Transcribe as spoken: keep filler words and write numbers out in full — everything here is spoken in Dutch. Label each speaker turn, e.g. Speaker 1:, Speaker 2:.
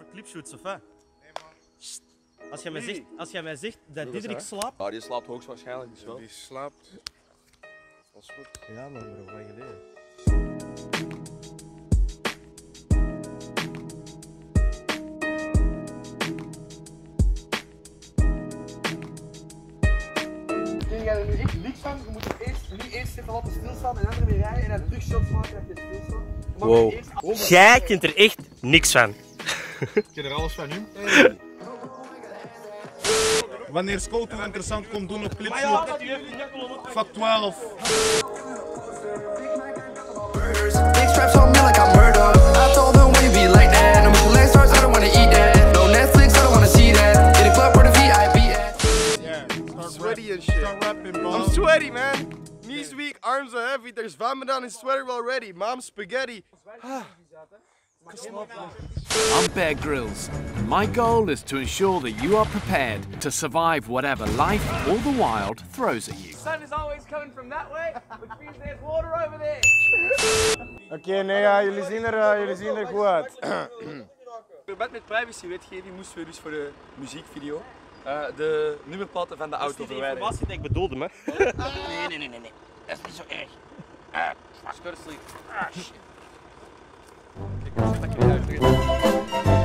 Speaker 1: clipshoots of wat? Nee man. Als jij mij zegt, als jij mij zegt dat Diederik slaapt...
Speaker 2: Ja, die slaapt hoogstwaarschijnlijk dus wel.
Speaker 3: Die slaapt. Dat is goed.
Speaker 1: Ja man, bro, wat geleden.
Speaker 4: Je gaat er nu echt niks van. Je moet er eerst, nu eerst even laten stilstaan en dan er weer rijden en dan terug shots maken dat je stilstaat.
Speaker 1: Wow. Jij kent er echt niks van.
Speaker 3: Ik ken er alles van nu. Wanneer scouting interessant komt doen op clipshoot, vak twaalf.
Speaker 5: Big straps on me like I'm murder. I told them when you be like that. No more leg stars, I don't wanna eat that. No Netflix, I don't wanna see that. In the club where the V I P at.
Speaker 3: Yeah,
Speaker 4: Sweaty and shit.
Speaker 3: start rapping, bro.
Speaker 4: I'm sweaty, man. Knees weak, arms are heavy. There's Ramadan and sweater already. Mom's spaghetti.
Speaker 6: I'm Bear Grylls, and my goal is to ensure that you are prepared to survive whatever life or the wild throws at you.
Speaker 4: The sun is always coming from that way, which means there's water over there.
Speaker 3: Oké, okay, nee, ja, jullie zien er, uh, jullie zien er goed uit.
Speaker 2: De wet met privacywetgeving moesten we dus voor de muziekvideo uh, de nummerplaten van de auto verwijderen.
Speaker 1: Dat is de informatie die ik bedoelde, man.
Speaker 2: Nee, nee, nee, nee, nee. Dat is niet zo erg. Ah, uh, ah, shit. Kijk, dat is lekker niet uit.